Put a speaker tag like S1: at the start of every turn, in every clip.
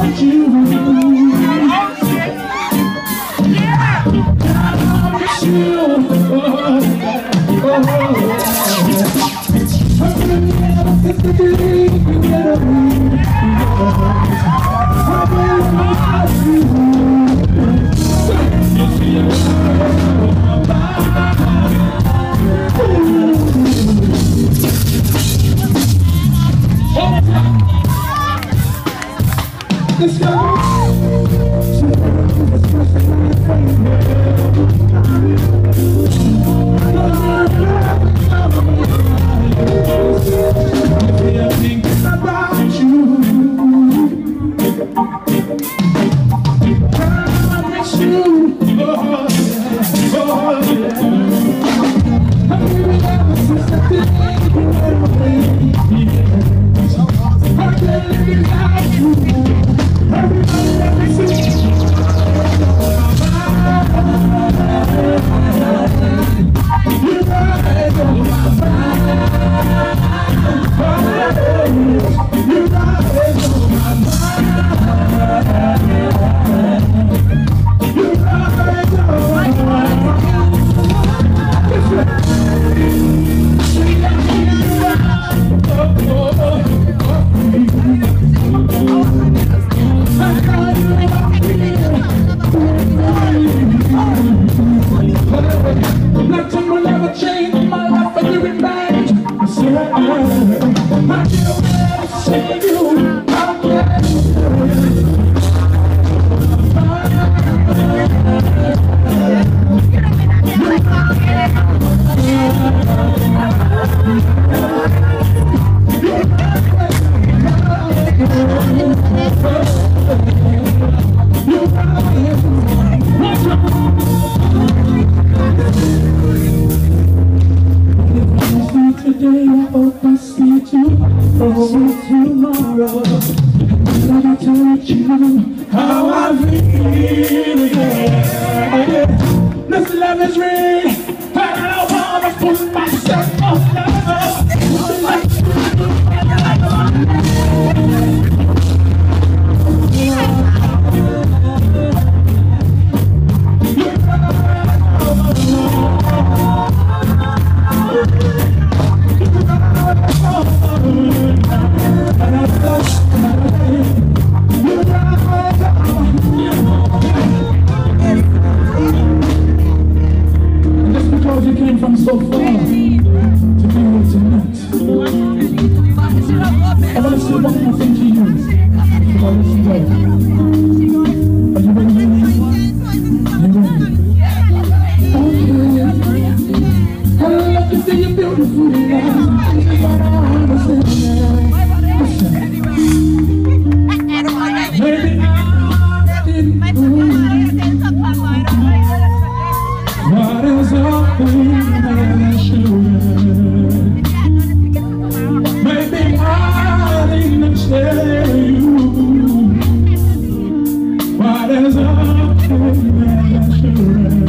S1: about you. Let's go. Tomorrow, let me touch you how I feel, yeah. This love is real, and I wanna put myself on love. You came from so far to be here tonight. I want to say one more thing to you before I let you go. Are you ready? You ready? Okay. I love to see you beautiful tonight. Maybe I didn't what is up that I should? Maybe I didn't tell you what is up that I should?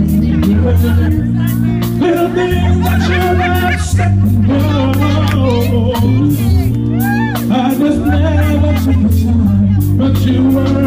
S1: Little things that should have said no. I just never took the time, but you were